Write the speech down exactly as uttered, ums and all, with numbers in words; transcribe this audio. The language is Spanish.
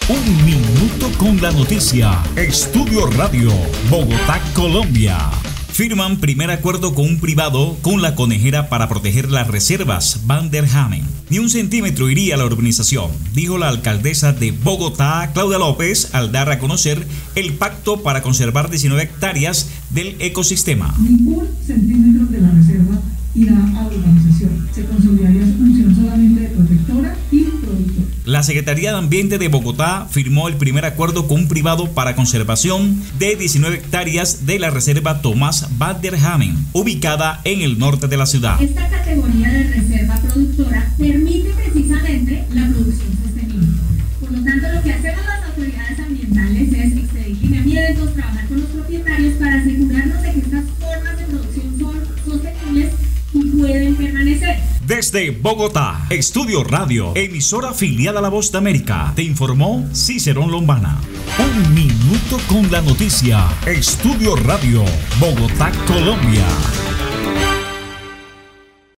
Un minuto con la noticia. Estudio Radio, Bogotá, Colombia. Firman primer acuerdo con un privado con la conejera para proteger las reservas Van der Hamen. Ni un centímetro iría a la urbanización, dijo la alcaldesa de Bogotá, Claudia López, al dar a conocer el pacto para conservar diecinueve hectáreas del ecosistema. Ningún centímetro de la reserva irá a la urbanización. Se consolidaría su función solamente de protectora y productora. La Secretaría de Ambiente de Bogotá firmó el primer acuerdo con un privado para conservación de diecinueve hectáreas de la reserva Tomás Van der Hamen, ubicada en el norte de la ciudad. Esta categoría de reserva productora permite precisamente la producción sostenible. Por lo tanto, lo que hacemos las autoridades ambientales es expedir lineamientos, trabajar con los propietarios para asegurarnos de que estas formas de producción son sostenibles y pueden permanecer. Desde Bogotá, Estudio Radio, emisora afiliada a La Voz de América, te informó Cicerón Lombana. Un minuto con la noticia. Estudio Radio, Bogotá, Colombia.